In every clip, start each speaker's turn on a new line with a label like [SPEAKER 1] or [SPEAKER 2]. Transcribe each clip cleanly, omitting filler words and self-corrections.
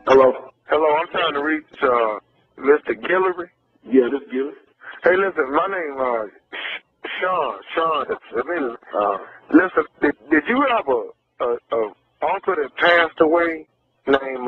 [SPEAKER 1] Hello?
[SPEAKER 2] Hello, I'm trying to reach Mr. Guillory.
[SPEAKER 1] Yeah, this is Guillory.
[SPEAKER 2] Hey, listen, my name Sean. Listen, did you have a uncle that passed away named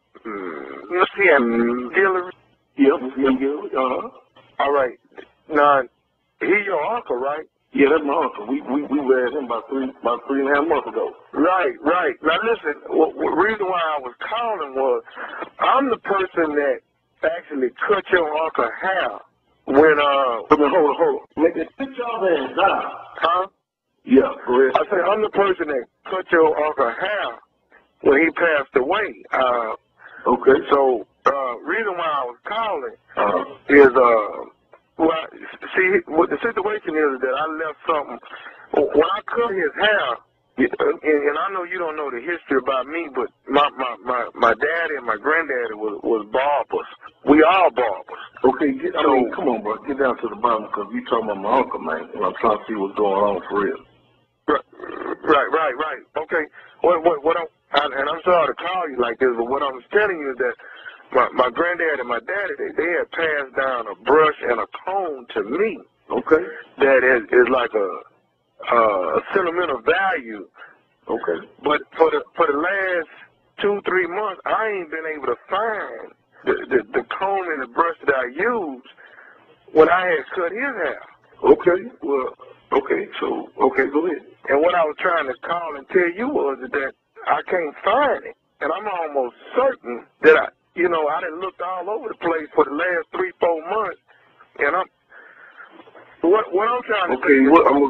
[SPEAKER 2] Mr. Guillory?
[SPEAKER 1] Yeah, Mr. Guillory.
[SPEAKER 2] All right. Now, he your uncle, right?
[SPEAKER 1] Yeah, that's my uncle. We read him about 3.5 months ago.
[SPEAKER 2] Right. Now listen, the reason why I was calling was I'm the person that actually cut your uncle hair when
[SPEAKER 1] Hold on. Make it sit y'all there down.
[SPEAKER 2] Huh?
[SPEAKER 1] Yeah, go ahead.
[SPEAKER 2] I said I'm the person that cut your uncle hair when he passed away.
[SPEAKER 1] Okay.
[SPEAKER 2] So reason why I was calling is well, see, what the situation is that I left something. When I cut his hair, and I know you don't know the history about me, but my daddy and my granddaddy was barbers. We all barbers.
[SPEAKER 1] Okay, come on, bro. Get down to the bottom because you talking about my uncle, man. And I'm trying to see what's going on for real.
[SPEAKER 2] Right. Okay. And I'm sorry to call you like this, but what I was telling you is that my granddad and my daddy, they had passed down a brush and a comb to me.
[SPEAKER 1] Okay.
[SPEAKER 2] That is like a sentimental value.
[SPEAKER 1] Okay.
[SPEAKER 2] But for the last 2-3 months, I ain't been able to find the comb and the brush that I used when I had cut his hair.
[SPEAKER 1] Okay. Well, okay. So, okay, go ahead.
[SPEAKER 2] And what I was trying to call and tell you was that I can't find it. And I'm almost certain that I done looked all over the place for the last 3-4 months, and what I'm trying to say.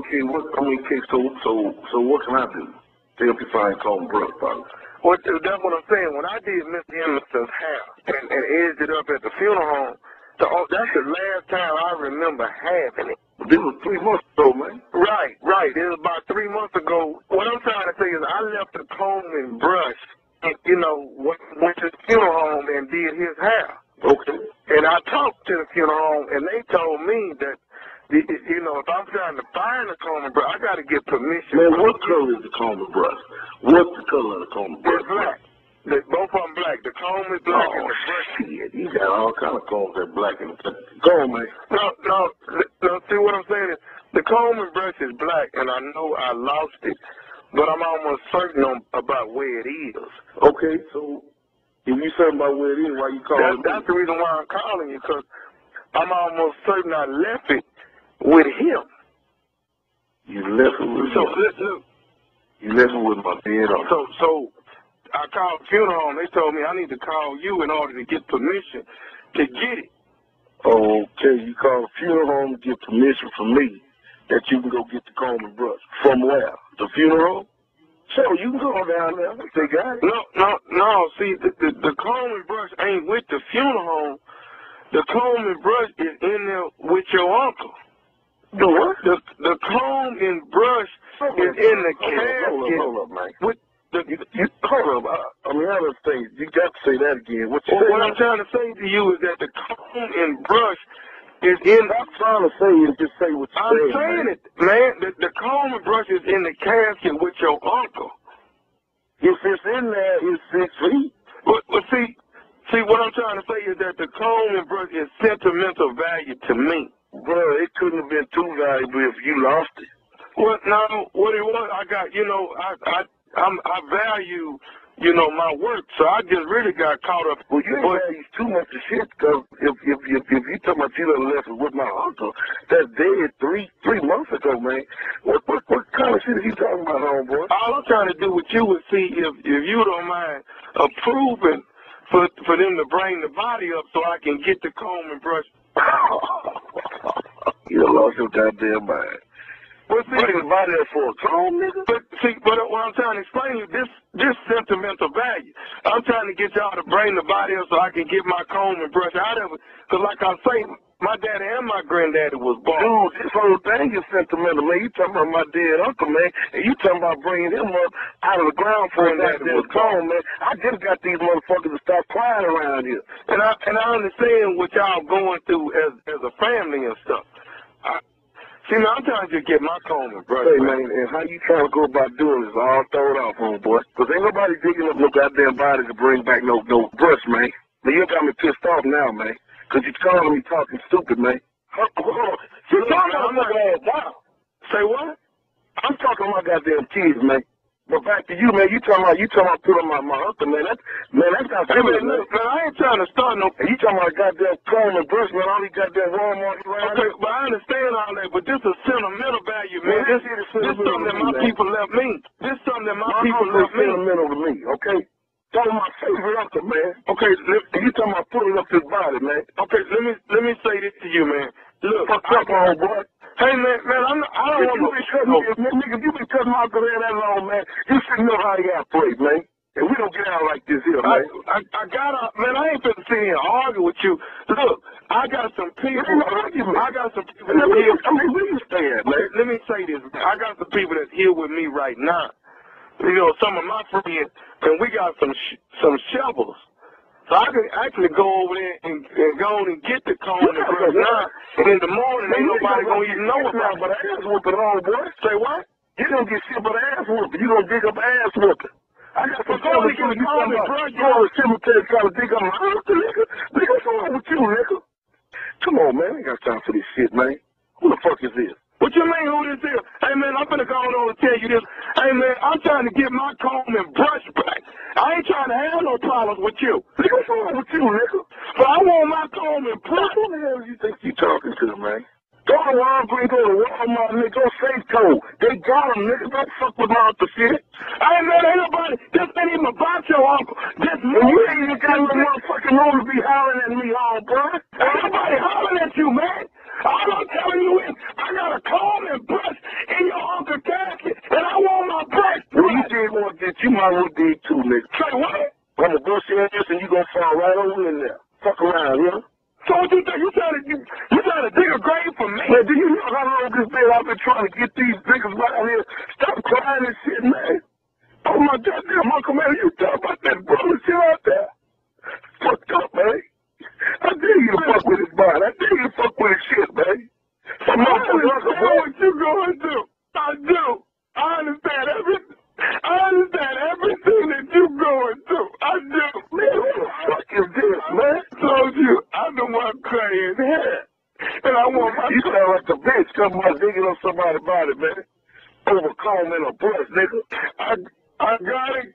[SPEAKER 1] So what can I do to help you find comb and brush, brother?
[SPEAKER 2] Well, that's what I'm saying. When I did Mr. Emerson's hair and edged it up at the funeral home, that's the last time I remember having it.
[SPEAKER 1] This was 3 months ago, man.
[SPEAKER 2] Right. It was about 3 months ago. What I'm trying to say is I left the comb and brush and, went to the funeral home and did his hair.
[SPEAKER 1] Okay.
[SPEAKER 2] And I talked to the funeral home, and they told me that, if I'm trying to find a comb and brush, I got to get permission.
[SPEAKER 1] Man, what color is the comb and brush? What's the color of the comb and brush?
[SPEAKER 2] It's black. Both of them black. The comb is black and the brush.
[SPEAKER 1] Shit. You got all kind of combs that black and go on, man.
[SPEAKER 2] No. See what I'm saying is the comb and brush is black, and I know I lost it. But I'm almost certain about where it is.
[SPEAKER 1] Okay, so if you certain about where it is, why you calling?
[SPEAKER 2] That's the reason why I'm calling you, because I'm almost certain I left it with him.
[SPEAKER 1] You left it with him? You left it with my dead uncle.
[SPEAKER 2] So I called the funeral home. They told me I need to call you in order to get permission to get it.
[SPEAKER 1] Okay, you called the funeral home to get permission from me that you can go get the comb and brush. From where? The funeral? So you can go down there if they got it.
[SPEAKER 2] No. See, the comb and brush ain't with the funeral home. The comb and brush is in there with your uncle.
[SPEAKER 1] The what?
[SPEAKER 2] The comb and brush is in the casket.
[SPEAKER 1] Hold up, man.
[SPEAKER 2] With
[SPEAKER 1] hold up. I mean, I understand. You got to say that again. What
[SPEAKER 2] I'm trying to say to you is that the comb and brush is in.
[SPEAKER 1] I'm trying to say is just say what you're saying.
[SPEAKER 2] I'm saying it, man. The comb and brush is in the casket with your uncle.
[SPEAKER 1] If it's in there, it's 6 feet.
[SPEAKER 2] But see, what I'm trying to say is that the comb and brush is sentimental value to me.
[SPEAKER 1] Bro, it couldn't have been too valuable if you lost it.
[SPEAKER 2] Well, no, what it was, I got, I value, my work, so I just really got caught up.
[SPEAKER 1] Well, you ain't value too much of shit, because if you talking about you done left it with my uncle, that's dead three months ago, man. What kind of shit are you talking about, homeboy?
[SPEAKER 2] All I'm trying to do with you is see if you don't mind approving for them to bring the body up so I can get the comb and brush.
[SPEAKER 1] You lost your goddamn mind.
[SPEAKER 2] Well, see,
[SPEAKER 1] bring the body up for a comb, nigga?
[SPEAKER 2] But what I'm trying to explain to you, this sentimental value. I'm trying to get y'all to bring the body up so I can get my comb and brush out of it. Because like I say, my daddy and my granddaddy was bald.
[SPEAKER 1] Dude, this whole thing is sentimental, man. You talking about my dead uncle, man, and you talking about bringing him up out of the ground for a goddamn comb, man. I just got these motherfuckers to stop crying around here.
[SPEAKER 2] And I understand what y'all going through as a family and stuff. See, man, I'm trying to just get my comb and brush.
[SPEAKER 1] Hey, man, and how you trying to go about doing this all thrown off, homeboy? Because ain't nobody digging up no goddamn body to bring back no brush, man. Now, you got me pissed off now, man. Because you're calling me talking stupid, man. Hold on. You're talking about my goddamn wow. Say what? I'm talking about my goddamn kids, man. But back to you, man. You talking about putting my uncle, man. That's not
[SPEAKER 2] hey, man, look, man, I ain't trying to start no.
[SPEAKER 1] And you talking about goddamn comb and brush, man. All these goddamn Walmart around.
[SPEAKER 2] Okay, but I understand all that, but this is sentimental value, man. This something that my people left me. This something that my people left me.
[SPEAKER 1] Sentimental to me, okay? Talking my favorite uncle, man. Okay, you talking about putting up his body, man. Okay, let me say this to you, man. Look, fuck up, homeboy. Hey, man, I don't want to be cutting nigga, if you been cutting my uncle hair that long, man, you should know how you got played, man. And we don't get out like this here, man.
[SPEAKER 2] I ain't finna sit here and argue with you. Look, I got some people. I got some people that here.
[SPEAKER 1] I mean, where you stay at, man?
[SPEAKER 2] Let me say this, man. I got some people that's here with me right now. You know, some of my friends, and we got some shovels. So I can actually go over there and go on and get the comb and brush now. And in the morning, ain't nobody gonna even know about it.
[SPEAKER 1] But ass whooping on, boy.
[SPEAKER 2] Say what?
[SPEAKER 1] You don't get shit but ass whooping. You gonna dig up ass whooping. I got some
[SPEAKER 2] going to get the comb and brush.
[SPEAKER 1] You go to the cemetery trying to dig up my uncle, nigga. Nigga, what's wrong with you, nigga? Come on, man. I ain't got time for this shit, man. Who the fuck is this?
[SPEAKER 2] What you mean, who this is? Hey, man, I'm finna go on and tell you this. Hey, man, I'm trying to get my comb and brush back. I ain't trying to have no problems with you.
[SPEAKER 1] Nigga, what's wrong with you, nigga?
[SPEAKER 2] But I want my comb and brush.
[SPEAKER 1] Who the hell you think you talking to, man? Go to Walgreens, go to Walmart, nigga, go Safeco. They got them, nigga. Don't fuck with my uncle shit.
[SPEAKER 2] Hey, man, ain't nobody, this ain't even about your uncle. This
[SPEAKER 1] you ain't even got no motherfucking room to be hollering at me, all, bro.
[SPEAKER 2] Ain't nobody hollering at you, man. All I'm telling you is, I got a comb and brush in your uncle's casket, and I want my brush.
[SPEAKER 1] Well, you did more than you might well did too, nigga.
[SPEAKER 2] Say what?
[SPEAKER 1] I'm gonna brush your ass and you gonna fall right over in there. Fuck around, you know?
[SPEAKER 2] So what you think? You trying to dig a grave for me?
[SPEAKER 1] Man, do you know how long this day I've been trying to get these niggas right out here? Stop crying and shit, man. Oh my goddamn uncle, man, you talk about that brother shit out there. Fucked up, man. I dare you to fuck with his body. I dare you to fuck with his shit, man.
[SPEAKER 2] I understand what you going through. I do. I understand everything. I understand everything that you going through. I do.
[SPEAKER 1] Man, what the fuck is this, man?
[SPEAKER 2] I told you I don't want to cry his hair. And I want my...
[SPEAKER 1] You sound like a bitch coming out digging up somebody's body, man. Over comb in a brush, nigga.
[SPEAKER 2] I got it.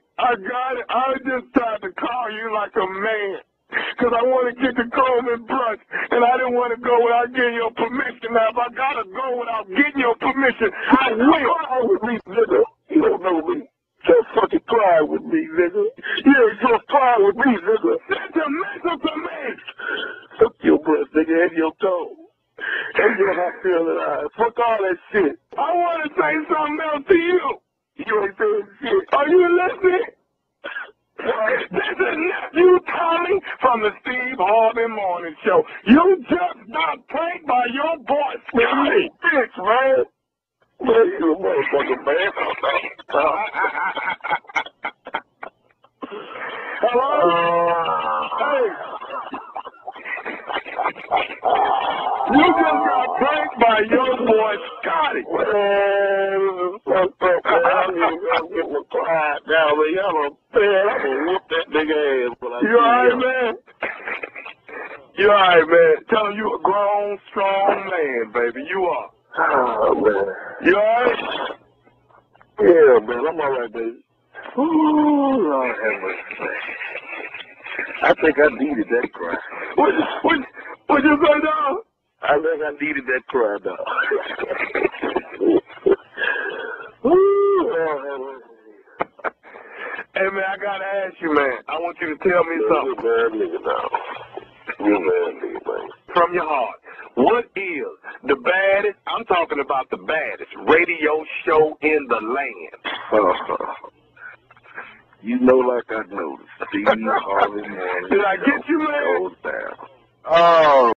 [SPEAKER 2] I just tried to call you like a man. Because I want to get the comb and brush, and I didn't want to go without getting your permission. Now, if I got to go without getting your permission, I will.
[SPEAKER 1] Cry with me, nigga. You don't know me. Just fucking cry with me, nigga. Yeah, just cry with me, nigga.
[SPEAKER 2] That's a mental to me.
[SPEAKER 1] Fuck your breath, nigga, and your toe. And your hot feeling eyes. Fuck all that shit.
[SPEAKER 2] I want to say something else to you.
[SPEAKER 1] You ain't saying shit.
[SPEAKER 2] Are you listening? This is Nephew Tommy from the Steve Harvey Morning Show. You just got pranked by your boy, Scotty.
[SPEAKER 1] Bitch, man. Man, you a motherfucker, man.
[SPEAKER 2] Hello? Hey. You just got pranked by your boy, Scotty.
[SPEAKER 1] Man, fucked up, man. I'm getting a quiet now, man. Y'all I'm gonna whoop that nigga ass.
[SPEAKER 2] You alright, man? You alright, man? Tell him you a grown, strong man, baby. You are.
[SPEAKER 1] Oh, man.
[SPEAKER 2] You alright?
[SPEAKER 1] Yeah, man. I'm alright, baby. Ooh, Lord have mercy. I think I needed that cry.
[SPEAKER 2] What you say, dog?
[SPEAKER 1] I think I needed that cry, dog. Ooh, Lord have mercy.
[SPEAKER 2] Hey, man, I gotta ask you, man. I want you to tell me something.
[SPEAKER 1] You man, nigga, dog. You man, nigga, man.
[SPEAKER 2] From your heart, what is the baddest, I'm talking about the baddest, radio show in the land?
[SPEAKER 1] You know like I know. Steve Harvey Morning.
[SPEAKER 2] Did I get you, man?
[SPEAKER 1] Goes down.
[SPEAKER 2] Oh.